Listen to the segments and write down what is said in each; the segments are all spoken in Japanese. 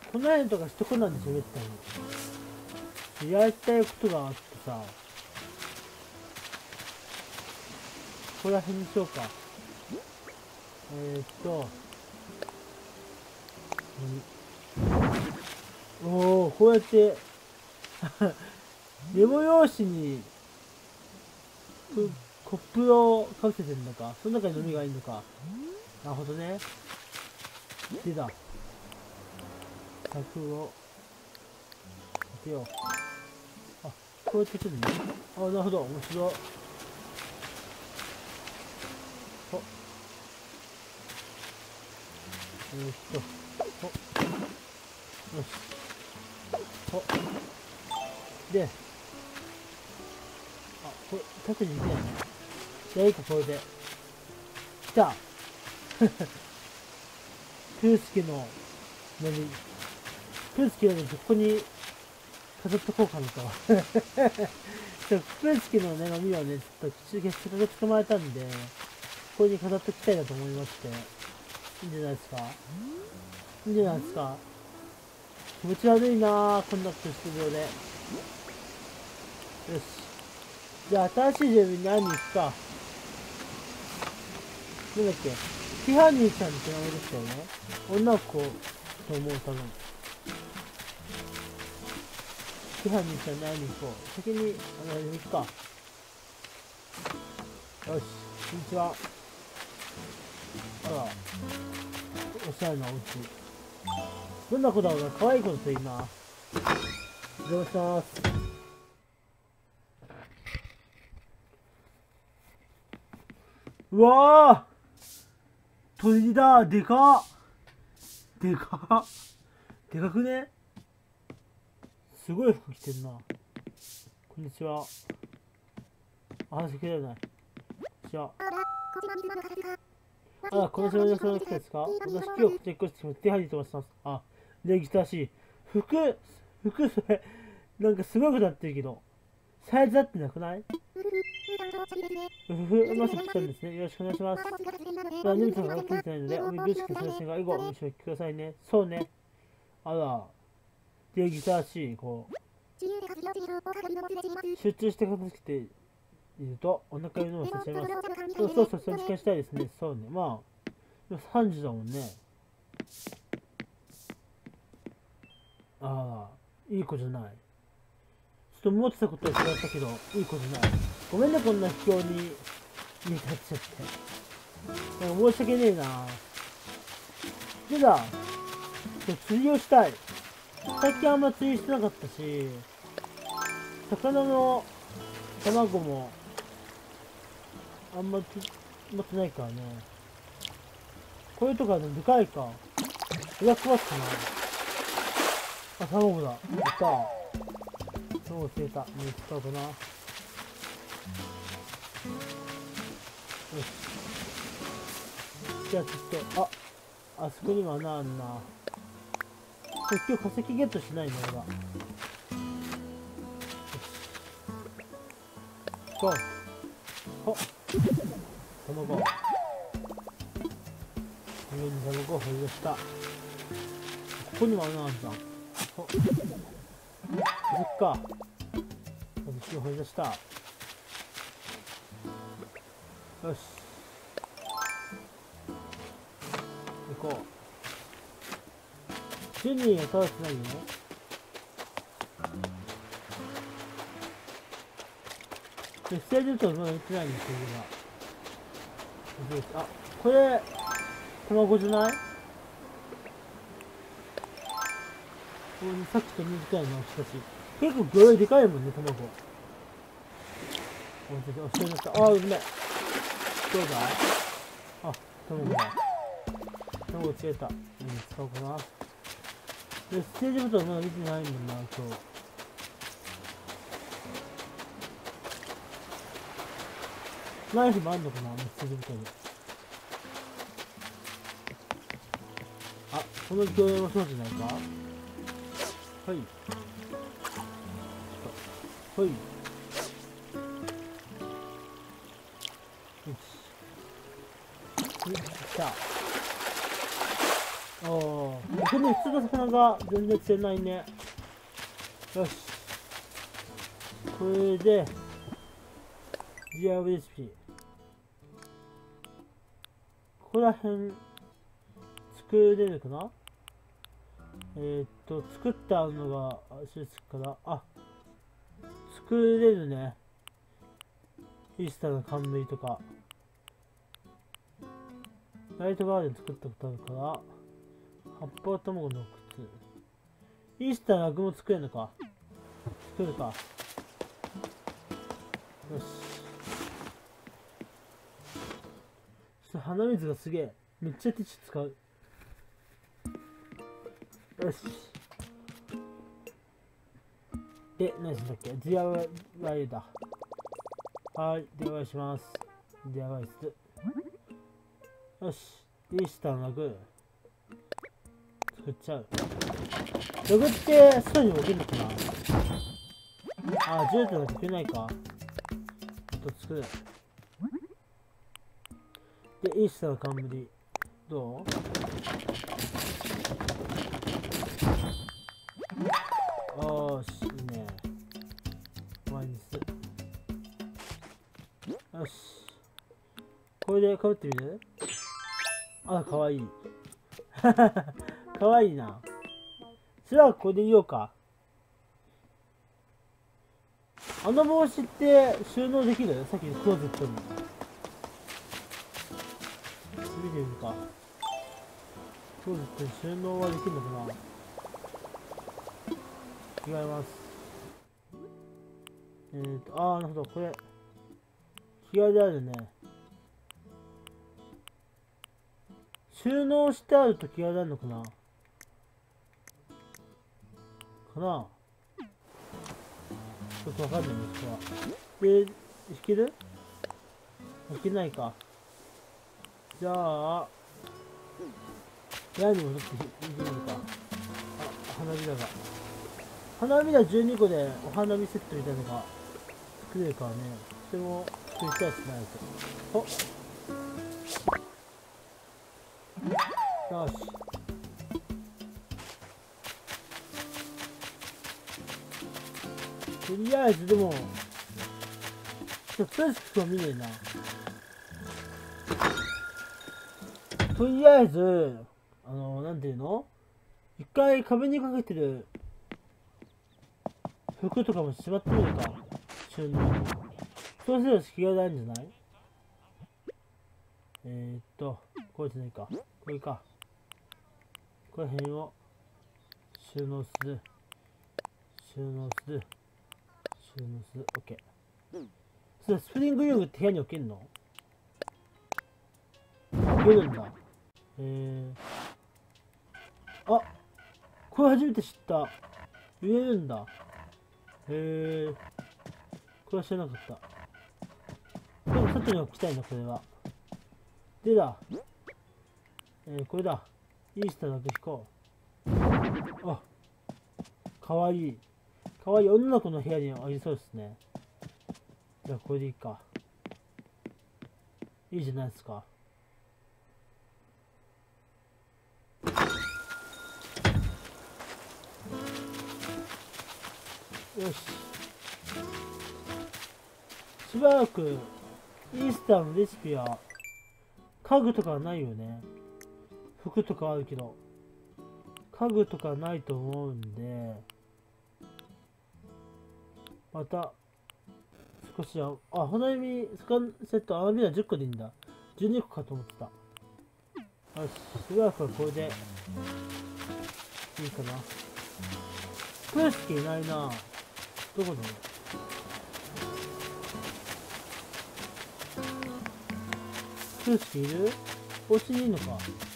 この辺とかしとこなんでしょ、めったに。やりたいことがあってさ、ここら辺にしようか。おお、こうやってメモ用紙にコップをかぶせてるのか。その中に飲みがいいのか。なるほどね。でだ。柵を当てよう。あ、こうやってくるね。あ、なるほど。面白い。よし。で、あ、これ、縦にいけないね。じゃあいいか、これで。来たプースケの、プースケのここに飾っとこうかなと。プースケのね、飲みをね、ちょっとせっかく捕まえたんで、ここに飾っときたいなと思いまして。いいんじゃないですか。いいんじゃないですか。気持ち悪いなぁ、こんなことしてるようで。よし。じゃあ、新しい住民に会いに行くか。なんだっけ、ティファニーちゃんって名前でしたよね。女の子と思う、多分。ティファニーちゃんに会いに行こう。先に、行くか。よし、こんにちは。あら、おしゃれなお家。どんな子だろうな、可愛い子だといいな。お邪魔します。うわー、鳥だ、でかっ。でかっ。でかくね。すごい服着てんな。こんにちは。あ、席だよね。じゃあ。あら、この島の人の人ですか？私今日チェックして手配に飛ばします。あ、礼儀正しい。服、それ、なんかすごくなってるけど。サイズ合ってなくない？うまく来たんですね。よろしくお願いします。まあ、ニムさんが気づいてないので、お見苦しくされませんが、以後お見せくださいね。そうね。あら、礼儀正しい、こう。集中して片付けていると、お腹に飲ませてしまいます。そう、その時間したいですね。そうね。まあ、3時だもんね。ああ、いい子じゃない。ちょっと思ってたことは違ったけど、いい子じゃない。ごめんね、こんな秘境に家帰っちゃって。なんか申し訳ねえな。でだ、釣りをしたい。最近あんま釣りしてなかったし、魚の卵もあんま持ってないからね。こういうとこはね、でかいか。ブラックバスかな。あ、卵だ。やった。卵釣れた。もう使おうかな。よし。じゃあちょっと、あそこにも穴あんな。今日化石ゲットしないの俺が。ゴー。ほっ。卵。上に卵を掘り出した。ここにも穴あるじゃん。ほっ。そっか。私を掘り出した。よし。行こう。ジュニーを倒してないよね。で、ステージルトまだ売ってないんですよ、今。あ、これ、卵じゃない？さっきと同じくらいの大きさし。結構魚類でかいもんね、卵。教えなった。あ、うめえ。どうだい？あ、卵だ。卵釣れた。使おうかな。で、ステージルトまだ見てないもんな、今日。ナイフもあんのかな、ステージルトに。あ、この共用のそうじゃないか？はい。はい。よし。来た。おー。 これ普通の魚が全然釣れないね。よし。これで、DIY レシピ。ここら辺、作れるかな？作ってあるのが、施設から、作れるね。イースターの冠とか。ライトガーデン作ったことあるから、葉っぱ卵の靴。イースターのラグも作れるのか。作るか。よし。鼻水がすげえ。めっちゃティッシュ使う。よし。で、何するんだっけ？ DIY だ。はい、DIY します。DIY する。よし。イースターのラグ。作っちゃう。ラグって外に置けるのかな？10点は作れないか。作る。で、イースターの冠。どう？よし、いいね。前にする。よし。これで被ってみる？かわいい。かわいいな。それはこれでいようか。あの帽子って収納できる？さっきのクローゼットに。見てみるか。クローゼットに収納はできるのかな？違います。なるほど、これ。着替えであるね。収納してあると着替えであるのかな？かな？ちょっとわかんないんですが。で、引ける？引けないか。じゃあ、屋根に戻って引いてみるか。花びらが。花びら12個でお花見セットみたいなのが作れるからね。それも作りたいですね。よし。とりあえずでも、ちょっと詳しくは見ねえな。とりあえず、なんていうの？一回壁にかけてる服とかもしまってみるか。収納に。そうすれば着替えられるんじゃない？これじゃないか。これか。この辺を収納する。収納する。収納する。OK。それスプリング遊具って部屋に置けるの？置けるんだ。これ初めて知った。言えるんだ。これは知らなかった。でも外に置きたいな、これは。でだ。これだ。イースターだけ引こう。かわいい。かわいい女の子の部屋にありそうですね。じゃあこれでいいか。いいじゃないですか。よし。しばらくイースターのレシピは家具とかはないよね。服とかあるけど家具とかないと思うんで、また少しは花弓スカンセット花火は10個でいいんだ。12個かと思ってた。よし、しばらくはこれでいいかな。プースケいないな。どこだろう。プースケいる？お家にいるのか。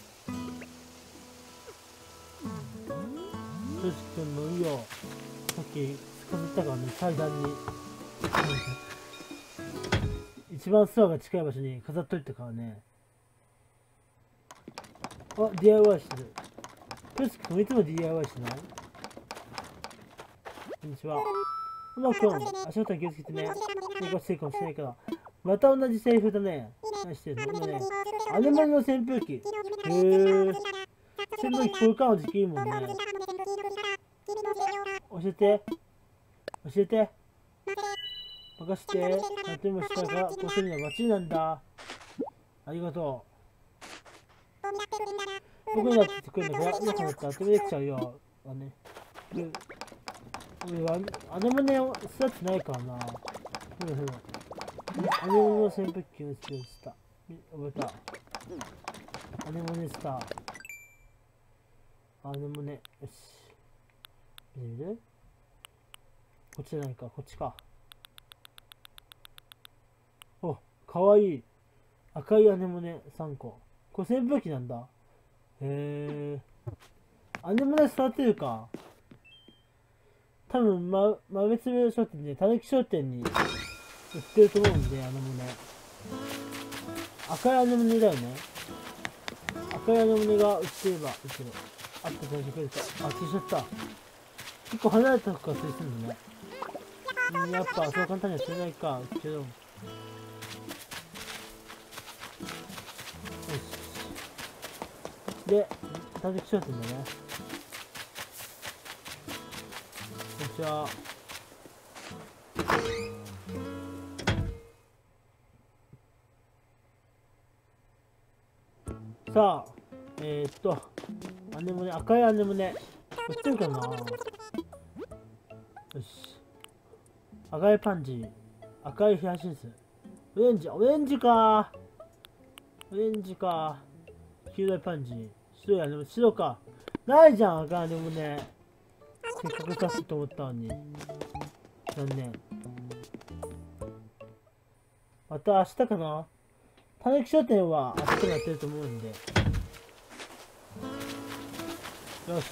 プースケくんのいいよ。さっき飾ったからね、祭壇に一番ストアが近い場所に飾っといたからね。DIY してる。プースケくんいつも DIY しない？こんにちは。うまくん、足元に気をつけてね。猫してるかもしれないから。また同じセリフだね。何してるの？今ね、アネモネの扇風機。 扇風機これからの時期いいもんね。教えて。教えて。任せて。やってもしたから、こうするにはバッチリなんだ。ありがとう。僕にだって作るんだから、今からだったら当てできちゃうよ。ね。俺はアネモネを育てないからな。アネモネの扇風機のスキルした。覚えた。アネモネスター。アネモネ。よし。見てみる？こっちじゃないか、こっちか。お、かわいい。赤いアネモネ3個。これ扇風機なんだ。へえ。アネモネ育てるか。多分、豆粒商店で、たぬき商店に売ってると思うんで、アネモネ。赤いアネモネだよね。赤いアネモネが売ってればいいけど。あった最初くれた。あ、消しちゃった。結構離れたとこから釣りするんだね。やっぱそう簡単には釣れないか。けど。よし。で、たぬき商店だね。こんにちは。さあ、アネモネ、赤いアネモネ。売ってるかな？よし。赤いパンジー。赤いヒヤシンス。オレンジ、オレンジか。オレンジか。黄色いパンジー。白いアネモネ、白か。ないじゃん、赤いアネモネ。せっかく出すと思ったのに。残念。また明日かな？たぬき商店は明日もやってると思うんで。よし。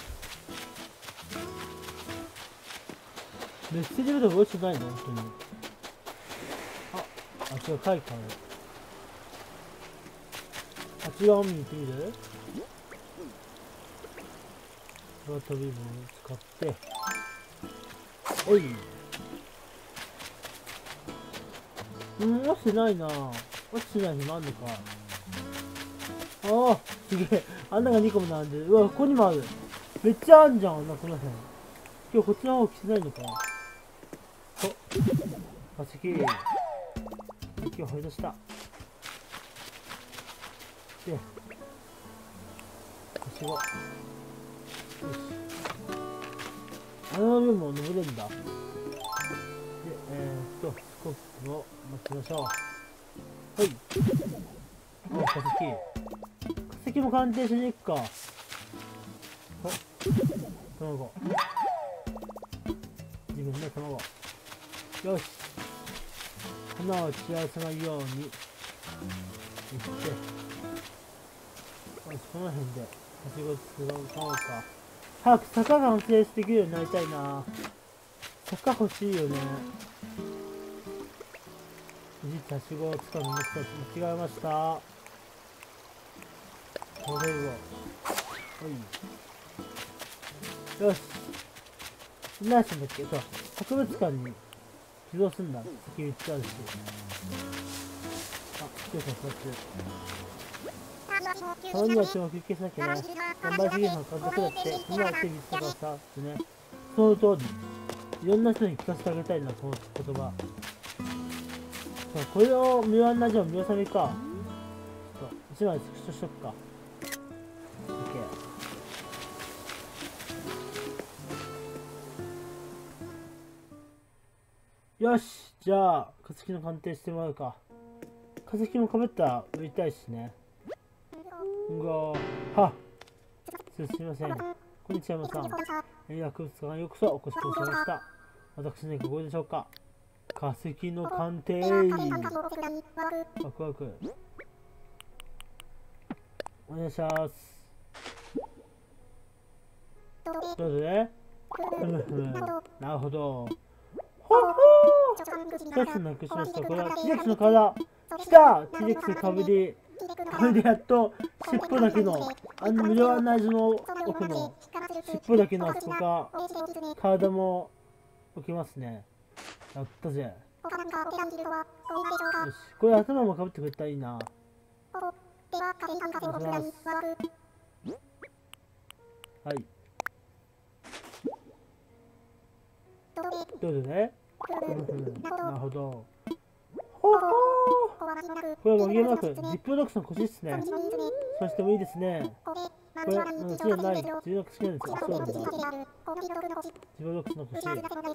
メッセージブログ落ちてないの？本当に。違う、書いてある。あっち側見に行ってみる？この飛び棒を使って。おい。落ちてないな。落ちてないのなんでか。ああ、すげえ。穴が2個も並んでる。うわ、ここにもある。めっちゃあんじゃん、この辺。今日こっちの方来てないのか。化石。息を掘り出した。で、はしご。よし。穴の上も登れるんだ。で、スコップを待ちましょう。はい。化石。化石も鑑定しに行くか。卵。自分の卵。よし。花を散らさないように。いって。よし、この辺で、はしご使おうか。早く坂が完成できるようになりたいな。坂欲しいよね。実はしごを使うの間違えました。これを。はい。よし。何したんだっけ？そう。博物館に移動すんだ。先3つあるし。あ、来てるか、2つ。たまにはちも休憩しなきゃな。頑張りすぎるのは監督だって、みんな手にしたからさ、ってね。その通り。いろんな人に聞かせてあげたいな、この言葉。これを見終わんなじゃん、見納めか。ちょっと、1枚スクショしとくか。OK。よし、じゃあ、化石の鑑定してもらうか。化石もかぶったら売りたいしね。すみません。こんにちは、皆さん。博物館へようこそお越しくださいました。私ね、ここでしょうか。化石の鑑定。ワクワク。お願いします。どうぞね。なるほど。ほほー！一つなくしました。これは T レックスの体。来た！ T レックスかぶり。これでやっと尻尾だけの、無料案内所の奥の尻尾だけのあそこか、体も置けますね。やったぜ。よし、これ頭もかぶってくれたらいいな。お願いします。 はい。どうぞね。なるほど。ほほー。これは紛れもなく、ジップロックスの腰ですね。そうしてもいいですね。これ、次はない。重力式なんですよ。そうなんだ。ジップロックスの腰。じゃ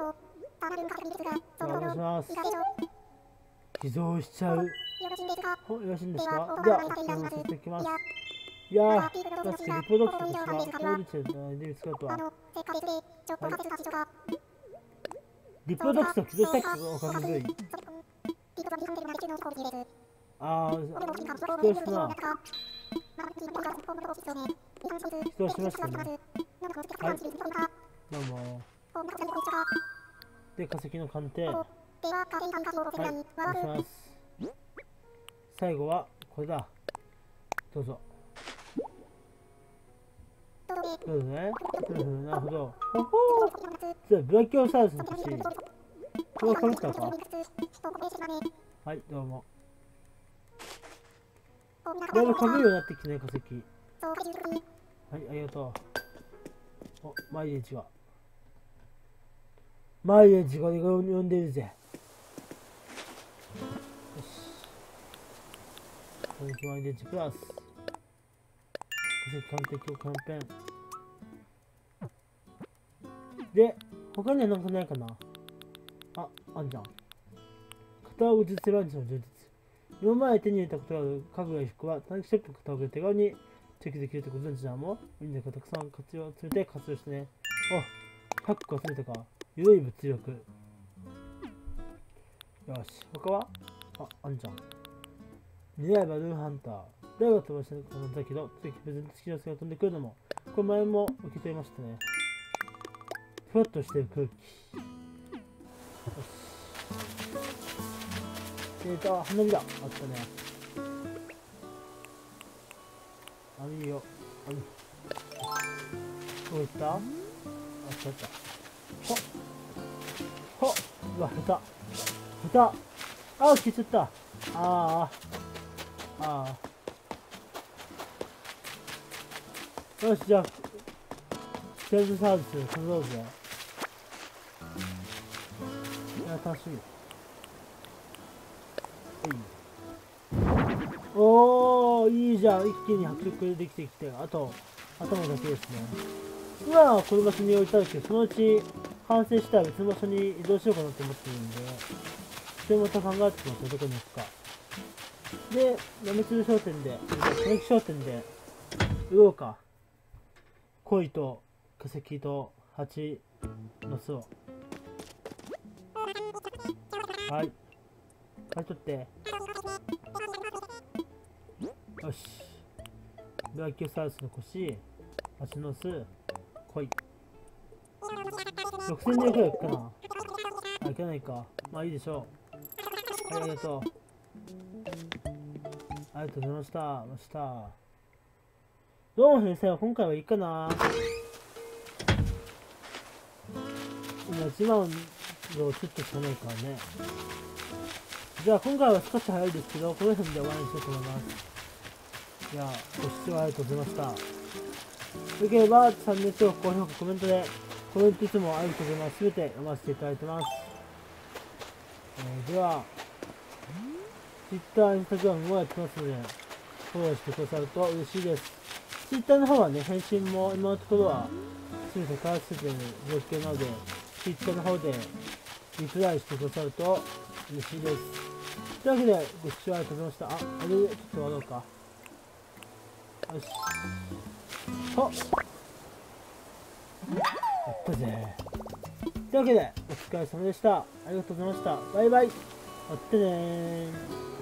あ、お願いします。寄贈しちゃう。よろしいんですか？では、お願いさせていきます。いやー、確かにリプロドクトとしては、効率で見つかるとは。はい、リプロドクトと起動したおかげで。あー、起動したな。起動しましたね。はい。どうも。で、化石の鑑定。はい、お願いします。最後は、これだ。どうぞ。そうですね。なるほど。ほほー。じゃあ、ブラキオサウルスの腰。これはかぶったか？はい、どうも。だいぶかぶるようになってきてね、化石。はい、ありがとう。お、マイレージが。マイレージが呼んでるぜ。よし。攻撃マイレージプラス。化石鑑定鏡キャンペーン。で、他にはなんかないかな？あ、あんじゃん。片尾術ランチの充実。今まで手に入れたことがある家具や衣服は短期ショップの片尾で手軽にチェックできるってご存知なもいいんだけど、たくさん活用するて活用してね。あ、100個忘れたか。緩い物力。よし、他はあんじゃん。狙いバルーンハンター。誰が飛ばしたかなんだけど、次別に好きなやつが飛んでくるのも、これ前も受け取りましたね。ふわっとしてる空気。よし。花火だ。あったね。網よ。網。どういった？あったあった。ほっ。ほっ。うわ、蓋。蓋。ああ、消えちゃった。ああ。ああ。よし、じゃあ、ステージサービス、来ろうぜ。いや、楽しみ。おー、いいじゃん。一気に迫力できてきて、あと、頭だけですね。今はこの場所に置いてあるけど、そのうち完成したら別の場所に移動しようかなと思ってるんで、それまた考えてきますよ、どこに行くか。で、豆鶴商店で、小雪商店で、売ろうか。鯉と化石と蜂の巣を。はい。買い取って。よし。ブラキオサウルスの腰、蜂の巣、鯉。6000年くらいいくかな。あ、いけないか。まあいいでしょう。はい、ありがとう。ありがとうございました。どうも先生は今回はいいかな。今1万のちょっとしかないからね。じゃあ今回は少し早いですけど、この辺で終わりにしようと思います。じゃあ、ご視聴ありがとうございました。よければチャンネル登録、高評価、コメントで、コメントいつもありがとうございます。すべて読ませていただいてます。では、Twitter、Instagram もやってますので、フォローしてくださると嬉しいです。Twitter の方はね、返信も今のところは全て返せている状況なので、Twitter の方でリプライしてくださると嬉しいです。というわけで、ご視聴ありがとうございました。あれでちょっと終わろうか。よし。ほっ。やったぜ。というわけで、お疲れ様でした。ありがとうございました。バイバイ。またねー。